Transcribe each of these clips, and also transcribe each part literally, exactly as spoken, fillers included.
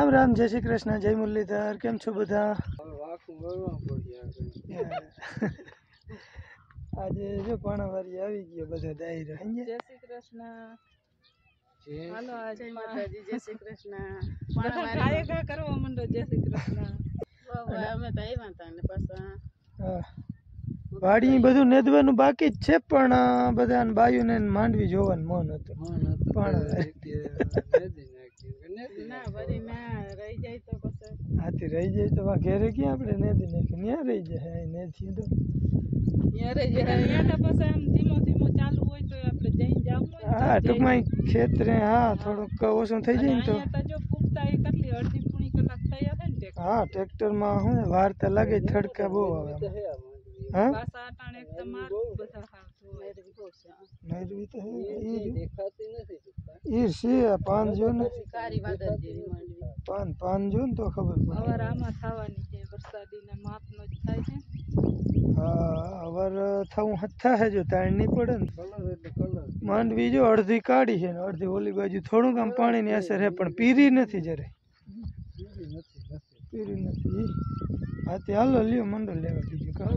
राम राम जय श्री कृष्ण जय मुरलीधर केम छो बधा आज जो पाणावारी આવી ગયો બધા દાઈ રહે જય શ્રી કૃષ્ણ હાલો आज માતાજી જય શ્રી કૃષ્ણ પાણાવારી ગાયકા કરવા મંડો જય શ્રી કૃષ્ણ વાહ અમે તો આવ્યા હતા ને પાછા હા વાડી બધું નેદવાનું બાકી જ છે પણ બધાને બાયુને માંડવી જોવાનું મન હતું પાણાવારી ના ભરી ના રહી જાય તો પછી હાથી રહી જાય તો વા ઘેરે ક્યાં આપણે નેદી નાખી ન્યા રહી જાય નેદી તો ન્યા રહી જાય ન્યા તો પછી આમ ધીમો ધીમો ચાલુ હોય તો આપણે જઈને જાવું હા ટૂંકમાં ખેતરે હા થોડુંક ઓછું થઈ જાય ને તો અહીંયા તો જો પુખ્તા એ કેટલી અડધી પૂણી કલાક થઈ હશે ને હા ટ્રેક્ટરમાં હું વાર તો લાગે થડકા બહુ આવે हाँ पासा टाणे तमार बता खातो मेरवी को से मेरवी तो है ये देखाती नहीं ये से पान जो ने कारी वादर जेवी मांडवी पान पान जो तो खबर पड़े अवर आमा थावानी છે વરસાદી ને માપનો જ થાય છે હા અવર થાઉ હથા है जो ताण नहीं पड़े ने कलर એટલે कलर मांडवी जो અડધી કાડી છે ને અડધી ઓલી બાજુ થોડું કામ પાણીની અસર હે પણ પીરી નથી જરે પીરી નથી પીરી નથી हाथी हालो लियो मंडल लेवा कीजिए का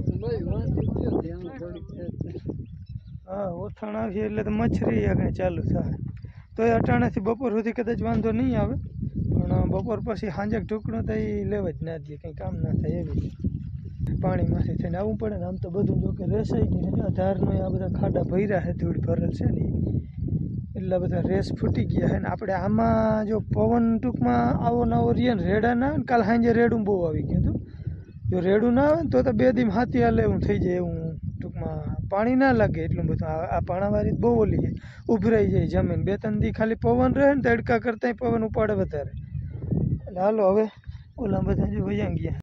हाँ ओथण आवी એટલે તો મચ્છરી આગળ ચાલુ થાય તો એ અટાણેથી બપોર સુધી કદાચ વાંધો નહીં આવે પણ બપોર પછી હાંજક ઢુકણો તો એ લેવા જ ના દે કંઈ કામ ના થાય એવી પાણીમાંથી થઈને આવવું પડે ને આમ તો બધું જો કે રેસાઈ ગયું છે ધારનો આ બધા ખાડા ભર્યા છે ધૂળ ભરેલ છે ને એટલા બધા રેસ ફૂટી ગયા છે ને આપણે આમાં જો પવન ટૂંકમાં આવો નવો રહીએ ને રેડા ના કાલ સાંજે રેડું બહુ આવી ગયું હતું जो रेडू ना आवे तो तो बे दी हाथी हाले एवं थी जाए एवं टूंक में पानी ना लगे एटलू बधु आ पाणावारी बहु ओली है उभराई जाए जमीन बे तीन दी खाली पवन रहे ने तड़का करता पवन उपाड़े वधारे એટલે હાલો હવે ઓલા બધા જો વયા ગયા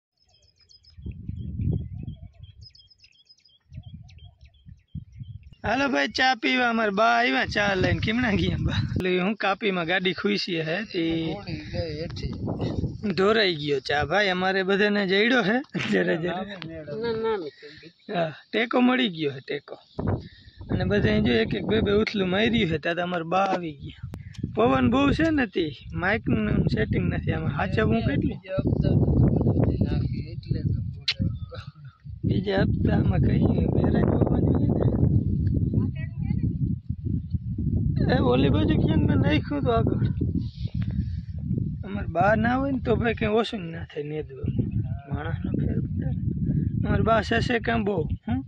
હાલો भाई चा पीवा अमर बा आया चा लईने केमना गया बा એટલે હું કાપી માં ગાડી ખુઈસી હે તે ढोराई गयो चा भाई अमारे बधे ने जईड़ो है जरे जरे हाँ टेको मળી गयो है टेको अने बधे जो एक एक बे बे उथलू मार्યું है त्यात अमर बा આવી ગયા पवन बहु छे ने ती माइक नु सेटिंग નથી આમાં હાચવું કેટલું નાખી એટલે તો બીજે હપ્તામાં કઈ બેરાજ જોવા જોઈએ ને એ ઓલી બાજુ ક્યાં મેં નાખ્યું તો આગળ અમારે બા ના હોય ને તો ભાઈ કઈ ઓછું ના થાય નેદવા માણસ નો ફેર પડે અમારે બા સસે કામ બહુ હમ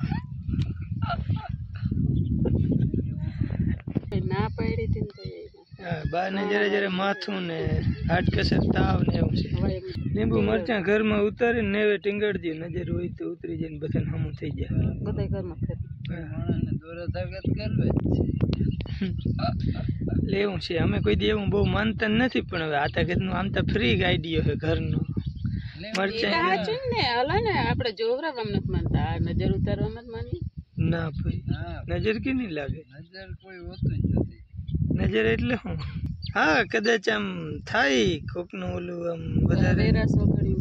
ના પાડી હતી તો હા બા ને જરે જરે માથું ને હાડ કસર તાવ ને એવું છે લીંબુ મરચાં ઘરમાં ઉતારીને નેવે ટીંગાડી દે નજર હોય તો ઉતરી જાય ને બધાને હમું થઈ જાય બધા ઘરમાં ફેર માણસને દોરા તાકાત કરવે લેવું છે અમે કોઈ દી એવું બહુ માનતા નથી પણ હવે આ તાકાતનું આમ તો ફ્રી આઈડિયો છે ઘરનો મરચાં ને હલે ને આપણે જોવરાવામાં નથી માનતા નજર ઉતારવામાં જ માની ના ભાઈ નજર કે નહીં લાગે નજર કોઈ હોતું જ નથી નજર એટલે શું હા કદાચ આમ થાય કોકનું ઓલું આમ વધારે વેરાસ વગડ્યું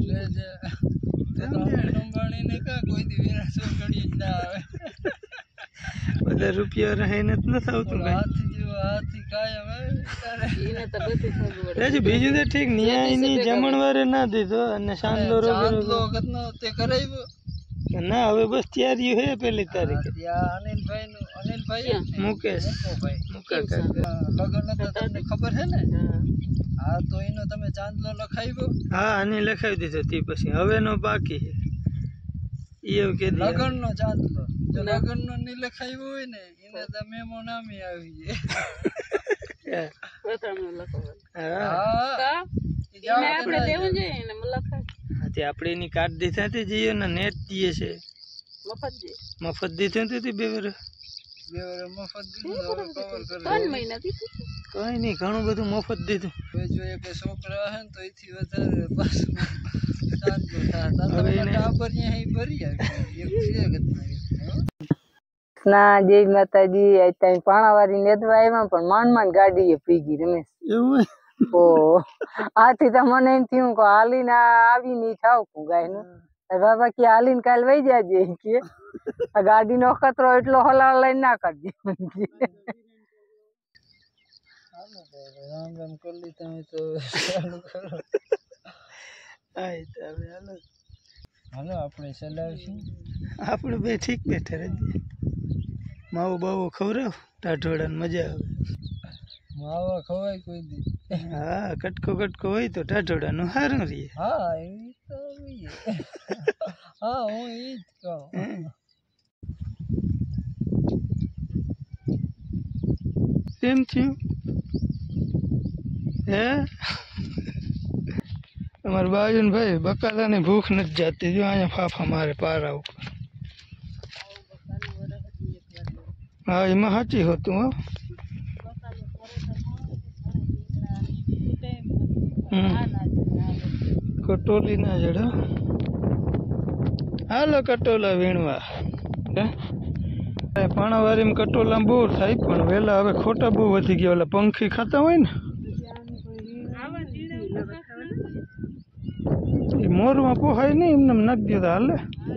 કહેવાય અંબાણીને કા કોઈ દી વેરાસ વગડ્યું જ ના આવે બધા રૂપિયા રહે ને જ નથી આવતું હાથી જેવો હાથી કાયમ આવે એને તો બધું ખબર છે બીજું તો ઠીક ન્યાયની જમણવારે ના દીધો અને સાંજલો રોગ વખતનો તે કરાવ્યો ના હવે બસ તૈયારી હે પહેલી તારીખે અનિલભાઈ નું અનિલભાઈ મુકેશ મુકેશ લગન તો તમને ખબર છે ને હા તો એનો તમે ચાંદલો લખાવ્યો હા અને લખાવી દીધો તે પછી હવે નો બાકી છે એવું કે લગન નો ચાંદલો જો લગન નો ની લખાવ્યો હોય ને એને તો મેમો નામી આવી જાય પ્રથમ લખાવ હા એને આપણે દેવું જોઈએ એને લખાય તે આપણે એની કાર્ડ દીધા તે જઈએ ને નેટ દીએ છે મફત દે મફત દીધું તે બે વાર બે વાર મફત દીધું હવે કવર કરે ત્રણ મહિના દીધું કઈ નહીં ઘણું બધું મફત દીધું હવે જો એક છોકરા હે ને તો એથી વધારે પાછું ચાંદલો થાય હવે એને ટાબર અહીં ભરી આવી એક છે ના જય માતાજી આ ત્યાં પાણાવારી નેદવા આવ્યા પણ માંડ માંડ ગાડીએ પીગી રમેશ એવું ઓ આથી તો મને એમ થયું કે હાલીને આવીને ઠાવકું ગાયનું બાબા કે હાલીને કાલ વહી જાજે કે આ ગાડીનો ખતરો એટલો હલાવ લઈને ના કરજે राम राम कर लेता हूँ तो चालू करो आई तबे हालो हालो આપણે ચલાવશું આપણે બે ઠીક બેઠા રહેજે માવો બાવો ખવરાવ ટાઢોડાને મજા આવે માવા ખવાય કોઈ દી હા કટકો કટકો હોય તો ટાઢોડાનું સારું રહે હા એ તો હા હું એ જ કહું કેમ થયું હે અમાર બાજુન ભાઈ બકાલાની ભૂખ નથી જાતી જો અહીંયા ફાફા મારે પારા ઉપર હા એમાં સાચી હોતું હો કટોલી ના જડો હાલો કટોલા વીણવા પાણાવારીમાં કટોલા બહુ થાય પણ વેલા હવે ખોટા બહુ વધી ગયા ઓલા પંખી ખાતા હોય ને એ મોરમાં પોહાય નહીં એમને નાખી દેતા હાલે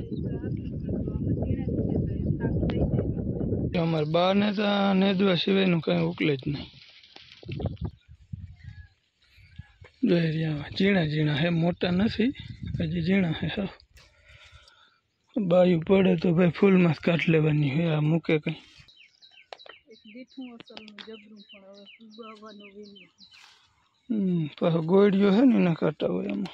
અમારે બા ને તો નેદવા સિવાયનું કઈ ઉકલે જ નહીં જોઈ રહ્યા ઝીણા ઝીણા હે મોટા નથી હજી ઝીણા હે હા બાયું પડે તો ભાઈ ફૂલમાં કાઢ લેવાની હોય આ મૂકે કઈ હમ પાછો ગોળિયો હે ને એના કાંટા હોય એમાં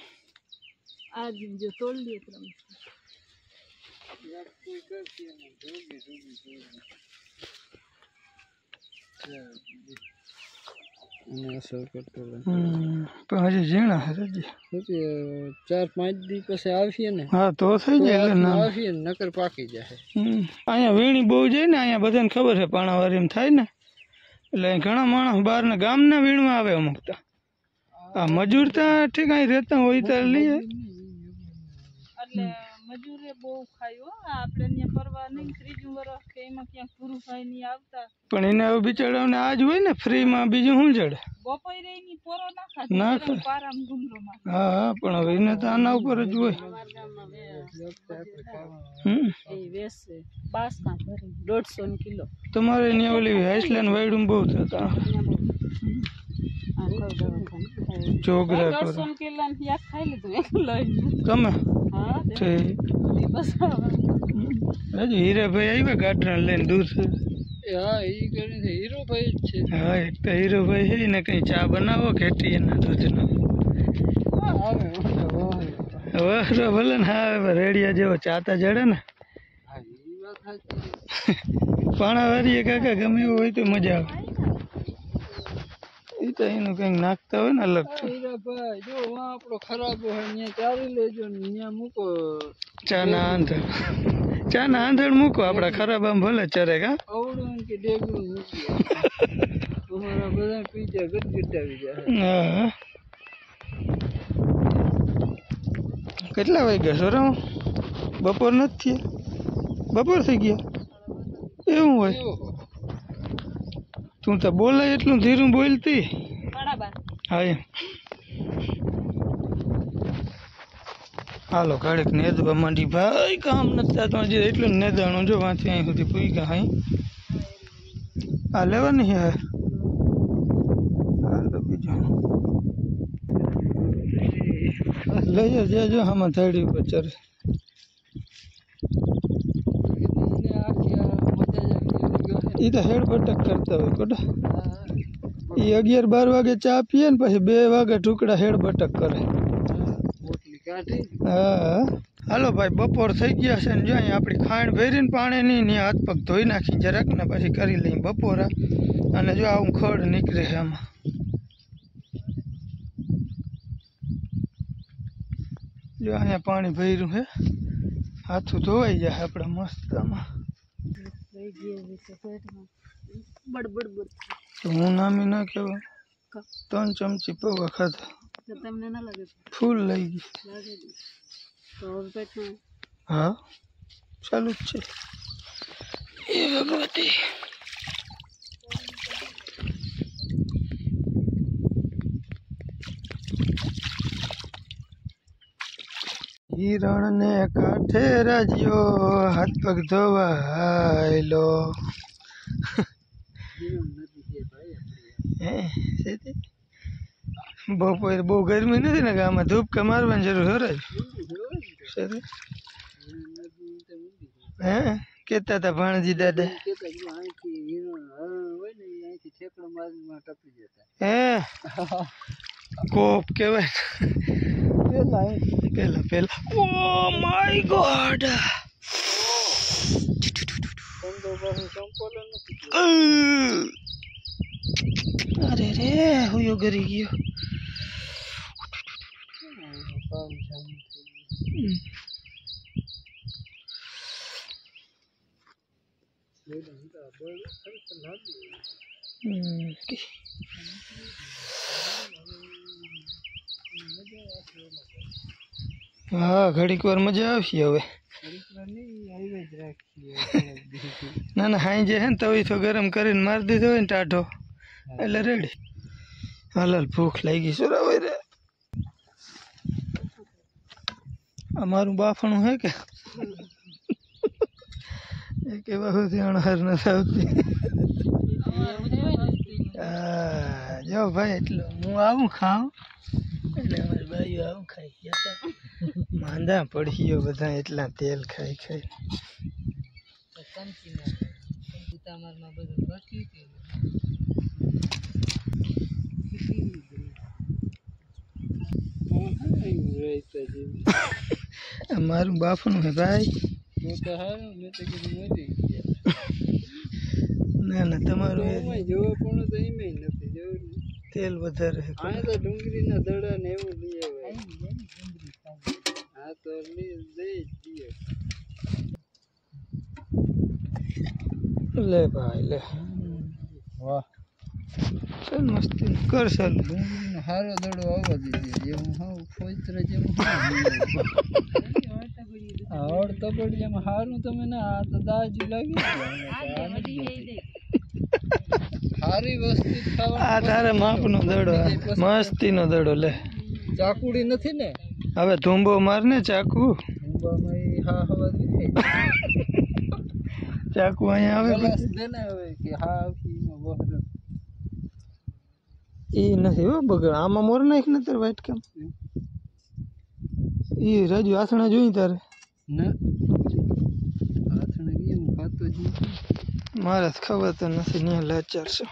હજી ઝીણા હે ચાર પાંચ દી પછી આવશે ને હા તો થઈ જાય આવશે ને નકર પાકી જાય અહીંયા વીણી બહુ જાય ને અહીંયા બધાને ખબર છે પાણાવારી થાય ને એટલે ઘણા માણસ બહાર ને ગામ ના વીણમાં આવે અમુક તો આ મજૂર તો ઠીક અહીં રહેતા હોય તો લઈએ મજૂરે બહુ ખાયો આપણે અહીંયા પરવા નહીં ત્રીજું વર્ષ કે એમાં ક્યાંક પૂરું થાય નહીં આવતા પણ એને હવે બિચારાઓને આજ હોય ને ફ્રીમાં બીજું શું જડે બપોરે એની પોરો ના ખાય પારામ ગુમરોમાં હા હા પણ હવે એને તો આના ઉપર જ હોય હમ એ વેસે બાસમાં ભરી દોઢસો કિલો તમારે અહીંયા ઓલી આઈસલેન્ડ વાયડું બહુ થતા ચોગરા દોઢસો કિલો યાદ ખાઈ લીધું એક લઈ તમે હા હજુ હીરાભાઈ આવ્યા ગાડરા લઈને દૂર હા એ કરી હીરોભાઈ જ છે હા એક તો હીરોભાઈ છે ને કઈ ચા બનાવો ખેતી એના દૂધનો હવે ભલે ને હા રેડિયા જેવો ચાતા જડે ને પાણાવારીએ કાકા ગમે એવું હોય તો મજા આવે એ તો એનું કંઈક નાખતા હોય ને અલગ હીરાભાઈ જો આપણો ખરાબ હોય અહીંયા ચારી લેજો ને અહીંયા મૂકો ચા ના આંધણ ચા ના આંધણ મૂકો આપડા ખરાબ આમ ભલે ચરે કા અવડું કે ડેગું મૂકી તમારા બધા પીજા ગટગટાવી જાય હા કેટલા વાગ્યા સોરા બપોર નથી બપોર થઈ ગયા એવું હોય તું તો બોલાય એટલું ધીરું બોલતી હા એમ હાલો ઘડીક નેદવા માંડી ભાઈ કામ નથી થતું હજી એટલું નેદાણું જો વાંચી અહીં સુધી પૂઈ ગયા અહીં હા લેવાની હે હાલો બીજું લઈ જજો આમાં થાળી ઉપર ચરે એ તો હેડ બટક કરતા હોય કોટા એ અગિયાર બાર વાગે ચા પીએ ને પછી બે વાગે ટુકડા હેડ બટક કરે હા હાલો ભાઈ બપોર થઈ ગયા છે ને જો અહીંયા આપણી ખાંડ ભરીને પાણી નહીં ને હાથ પગ ધોઈ નાખી જરાક ને પછી કરી લઈ બપોરા અને જો આવું ખડ નીકળે છે આમાં જો અહીંયા પાણી ભર્યું છે હાથું ધોવાઈ જાય આપણા મસ્ત આમાં હું નામી ના કહેવાય ત્રણ ચમચી પૌવા ખાધા તમને ના લાગે ફૂલ લઈ ગઈ હા ચાલુ જ છે એ ભગવતી હિરણ ને કાંઠે રાજ્યો હાથ પગ ધોવાયલો હે સીધી બપોરે બહુ ગરમી નથી ને કે આમાં ધૂપકા મારવાની જરૂર હોય જ હે કેતા હતા ભાણજી દાદા હે કોપ કેવાય પેલા પેલા ઓ માય ગોડ અરે રે હુયો ગરી ગયો હા ઘડીક વાર મજા આવશે હવે ના ના હાઈ જે હે ને તવી તો ગરમ કરીને મારી દીધો હોય ને ટાઢો એટલે રેડી હાલ હાલ ભૂખ લાગી સુરાવાય રે અમારું બાફણું હે કે કેવા સુધી અણહાર નથી આવતી હા જો ભાઈ એટલું હું આવું ખાઉં એટલે અમારી બાઈઓ આવું ખાઈ ગયા માંદા પડી ગયો બધા એટલા તેલ ખાઈ ખાઈ મારું બાફનું હે ભાઈ ના ના તમારું તેલ વધારે તો ડુંગળી ના દડા ને એવું લઈ હા તો લે ભાઈ લે વાહ ચાલ મસ્તી કર ચાલ હારો દડો આવવા દીધી જેવું હા ફોઈત્ર જેવું આવડ તો પડી એમ હારું તમે ના આ તો દાજુ લાગી હારી વસ્તુ ખાવા આ તારે માપનો દડો મસ્તી નો દડો લે ચાકુડી નથી ને હવે ધૂંબો માર ને ચાકુ ધૂંબામાં હા હવા ચાકુ અહીંયા આવે બસ દે ને હવે કે હા આવતીમાં બહર ઈ નથી હો બગડ આમાં મોર નાખ ને તાર વાઈટ કેમ ઈ રાજુ આસણા જોઈ તારે ના આસણા કેમ ખાતો જ મારે ખબર તો નથી ને લાચાર છે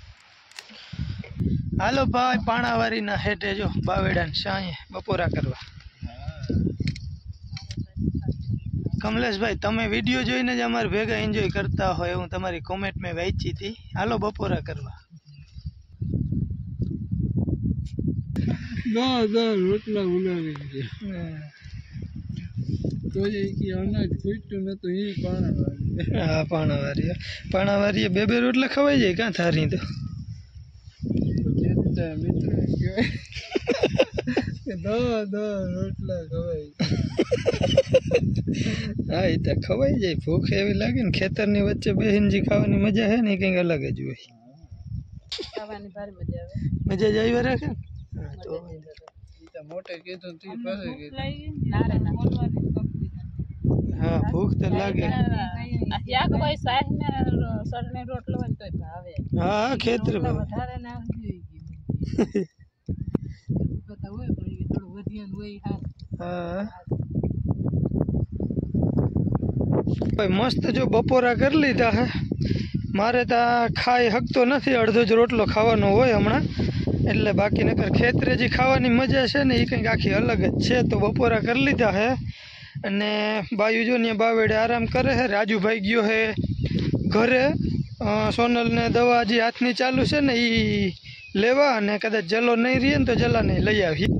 હાલો ભાઈ પાણાવારી ના હેઠે જો બાવેડા ને સાંયે બપોરા કરવા કમલેશભાઈ તમે વિડીયો જોઈને જ અમારે ભેગા એન્જોય કરતા હોય હું તમારી કોમેન્ટ મેં વાંચી હતી હાલો બપોરા કરવા ના ના રોટલા ઉલાવી તો એ કે અનાજ ફૂટ્યું ન તો એ પાણાવારી હા પાણાવારી પાણાવારી બે બે રોટલા ખવાઈ જાય ક્યાં થારી તો મિત્ર કહેવાય દો દો રોટલા ખવાય હા એ તો ખવાઈ જાય ભૂખ એવી લાગે ને ખેતરની વચ્ચે બેહીને ખાવાની મજા હે ને કંઈક અલગ જ હોય ખાવાની ભારે મજા આવે મજા જ આવી રાખે હા તો મોટે કીધું તી પાસે હા ભૂખ તો લાગે હા ખેતર વધારે હા મસ્ત જો બપોરા કરી લીધા હે મારે તો ખાઈ હકતો નથી અડધો જ રોટલો ખાવાનો હોય હમણાં એટલે બાકી નકર ખેતરે જે ખાવાની મજા છે ને એ કંઈક આખી અલગ જ છે તો બપોરા કરી લીધા હે અને બાયુ જો ને બાવેડે આરામ કરે હે રાજુભાઈ ગયો હે ઘરે સોનલને દવા જે હાથની ચાલુ છે ને એ લેવા અને કદાચ જલો નહીં રહે ને તો જલા નહીં લઈ આવી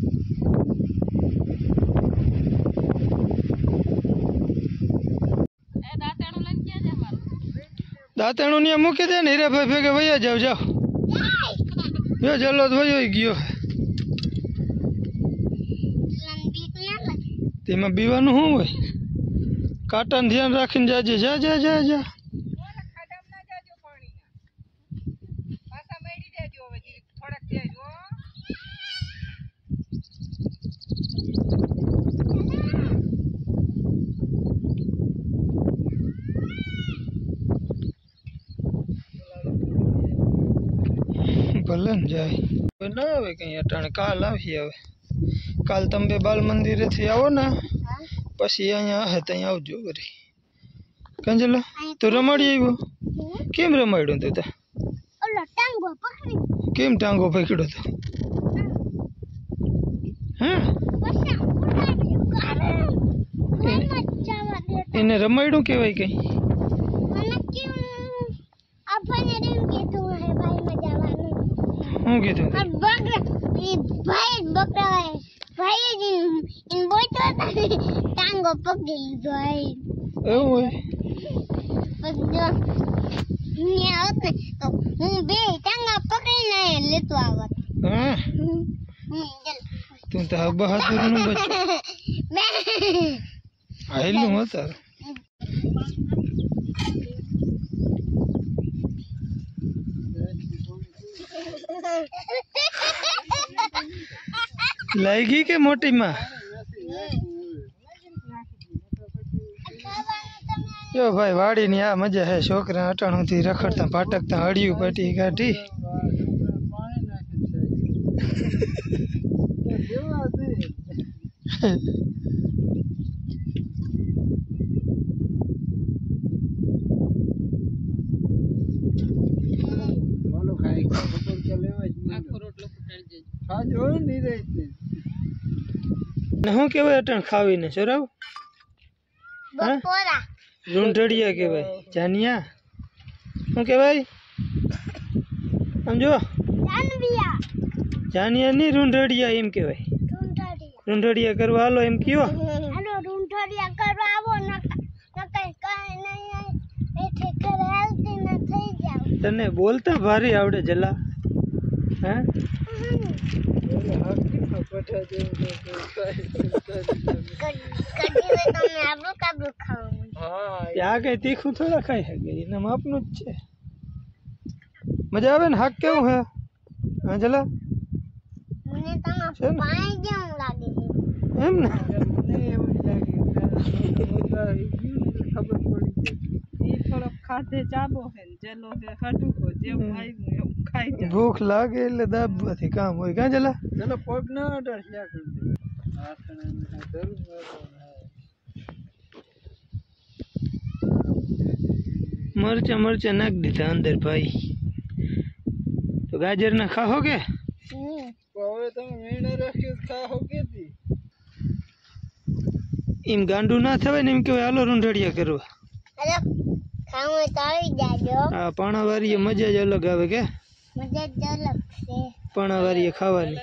દાંતણું ને મૂકી દે ને હીરાભાઈ ભેગે વયા જાવ જાઓ જો જલો તો વયો ગયો તેમાં બીવાનું શું હોય કાંટાનું ધ્યાન રાખીને જાજે જા જા જા જા હાલે ને જાય ના આવે કઈ અટાણે કાલ આવી હવે કાલ તમે બે બાલ મંદિરે થી આવો ને પછી અહીંયા હે ત્યાં આવજો વરી કંજલા તો રમાડી આવ્યો કેમ રમાડ્યો તું તા ઓલો ટાંગો પકડી કેમ ટાંગો પકડ્યો તો હા એને રમાડ્યું કેવાય કઈ હું કીધું ટાંગો પકડી લીધો એવું હોય હું બે ટાંગા પકડીને લેતો આવત હા તું તો બહાદુર નું બચ્ચું આયલું હતા લાગી કે મોટી માં જો ભાઈ વાડી ની આ મજા હે છોકરા અટાણું થી રખડતા પાટકતા હળિયું પાટી કાઢી શું કેવાય અટાણ ખાવીને ચોરાવ રૂંઢડિયા કેવાય જાનિયા શું કેવાય સમજો જાનિયા ની રૂંઢડિયા એમ કેવાય રૂંઢડિયા કરવા હાલો એમ કયો હાલો રૂંઢડિયા કરવા આવો નકર કાઈ નહીં એઠે ઘરે હાલતી ન થઈ જાવ તને બોલતા ભારી આવડે જલા હે ત્યાં કઈ તીખું થોડા ખાઈ શકે એના માપનું જ છે મજા આવે ને હાક કેવું હે હા જલા મને તમે પાણી જેવું લાગે એમ ને મને એવું લાગે ખબર પડી ઈ થોડો ખાધે ચાબો હે જેલો હે ખાટું હો જેમ આવ્યું એમ ખાઈ જાય ભૂખ લાગે એટલે દાબવાથી કામ હોય કાં જલા ચલો પગ ના અડાડ ક્યાં કરી દે હાથને જરૂર મરચા મરચા નાખ દીધા અંદર ભાઈ તો ગાજર ના ખાઓ કે હવે તમે મેણે રાખ્યું ખાઓ કે એમ ગાંડું ના થવાય ને એમ કેવાય હાલો રૂંઢડિયા કરવા અરે ખાવું તો આવી જાજો હા પાણાવારી મજા જ અલગ આવે કે મજા જ અલગ છે પાણાવારી ખાવાની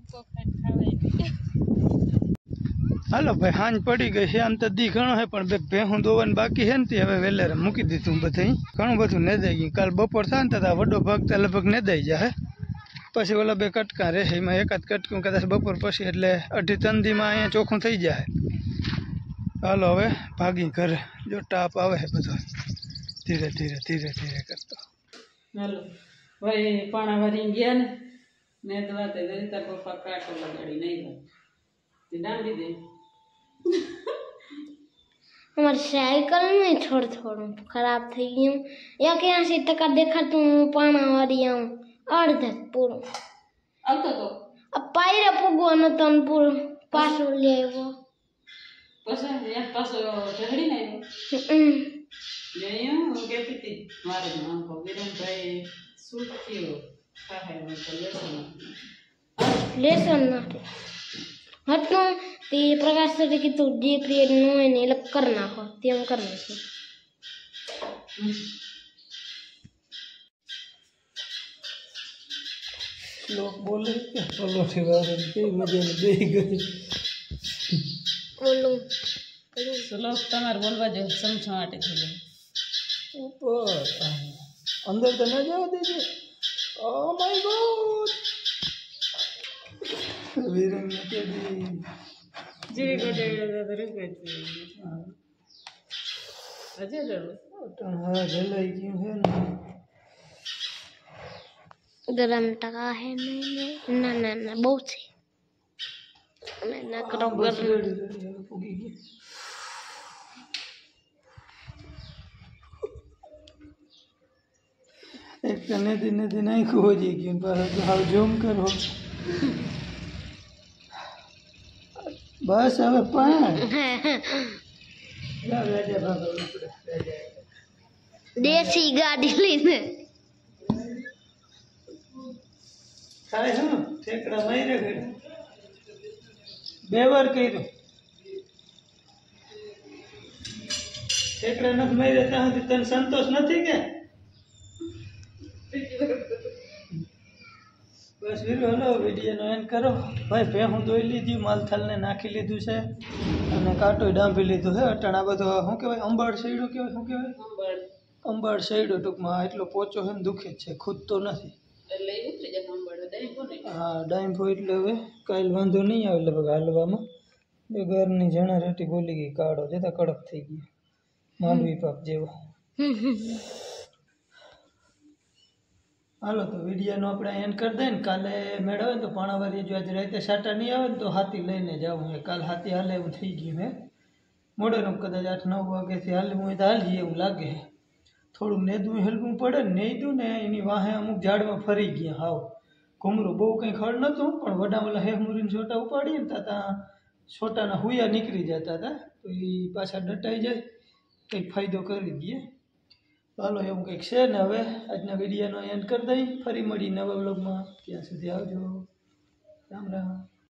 હાલો ભાઈ હાંજ પડી ગઈ છે આમ તો દી ઘણો છે પણ બે ભેહું દોવાનું બાકી છે ને તે હવે વેલેરે મૂકી દીધું બધું ઘણું બધું નેદાઈ ગયું કાલ બપોર થાય ને તો વડો ભાગ તો લગભગ નેદાઈ જાય પછી ઓલા બે કટકા રહે એમાં એકાદ કટકું કદાચ બપોર પછી એટલે અઢી ત્રણ દીમાં અહીંયા ચોખ્ખું થઈ જાય હાલો હવે ભાગી ઘરે જો ટાપ આવે છે બધો ધીરે ધીરે ધીરે ધીરે કરતો હાલો ભાઈ પાણાવારી ગયા ને નેદવા તે દરિતા પપ્પા કાંટો લગાડી નહીં તે દાંડી દે हमारी साइकिल में थोड़ा थोड़ा खराब थी गई या के यहाँ से टका देखा तुम पाना वाली आऊँ अर्ध पूरा अब तो तो अब पायरा पुगो न तन पूरा पास ले वो પછી એક પાછો ઢળી ને આવ્યો હું કહેતી હતી મારે આંખો વિરમભાઈ શું થયું ખાય તો લેસન लेसन ना हटनो ते प्रकाश सर की तो जे पीरियड नो है ने लग करना हो ते हम करना है लोग बोले बोलो ठेवारे के मजे में दे गई बोलूं ચલો તમારે બોલવા જો સમજવા માટે થઈ ऊपर अंदर तो ना जाओ दीजिए ओ माय गॉड वीरन ने के दी જીવી ગોડે રૂપે છે અજે જરો हाँ जलाई क्यों है ना गरम टका है नहीं ना ना ना बहुत से मैं ना करो गरम એક તો નદી નદી નાખ્યું હો જઈ ગયું પાછું હાવ ઝૂમ કરો બસ હવે પણ દેશી ગાડી લઈને થાય શું ઠેકડા માર્યા ઘરે બે વાર કર્યું ઠેકડા નથી માર્યા ત્યાં સુધી તને સંતોષ નથી કે બસ વીરો હલો વિડીયોનો એન્ડ કરો ભાઈ ભેહું દોઈ લીધી માલથાલને નાખી લીધું છે અને કાંટોય ડાંભી લીધું છે અટાણા બધો શું કહેવાય અંબાડ શેડો કહેવાય શું કહેવાય અંબળ અંબાડ શેડો ટૂંકમાં એટલો પોચો છે ને દુખે જ છે ખૂદતો નથી એટલે એ ઉતરી જશે અંબળ દહીં કોને હા ડાંભો એટલે હવે કાલ વાંધો નહીં આવે લગભગ હાલવામાં બે ઘરની જણા રેટી બોલી ગઈ કાળો જતા કડક થઈ ગઈ માંડવી પાક જેવો હાલો તો વિડીયોનો આપણે એન્ડ કરી દઈએ ને કાલે મેળ આવે ને તો પાણાવારી જો આજે રાતે સાટા નહીં આવે ને તો હાથી લઈને જાઉં હે કાલ હાથી હાલે એવું થઈ ગયું હે મોડેનું કદાચ આઠ નવ વાગ્યાથી હાલવું હોય તો હાલજી એવું લાગે હે થોડુંક નેદવું હેલવું પડે ને નેદું ને એની વાહે અમુક ઝાડમાં ફરી ગયા હાવ ઘૂમરું બહુ કંઈ ખડ નહોતું પણ વડામલા હેમુરીને છોટા ઉપાડીએ ને ત્યાં છોટાના હુયા નીકળી જતા હતા તો એ પાછા ડટાઈ જાય કંઈક ફાયદો કરી દઈએ ચાલો એવું કંઈક છે ને હવે આજના વિડીયોનો એન્ડ કરી દઈ ફરી મળી નવા બ્લોગમાં ત્યાં સુધી આવજો રામ રામ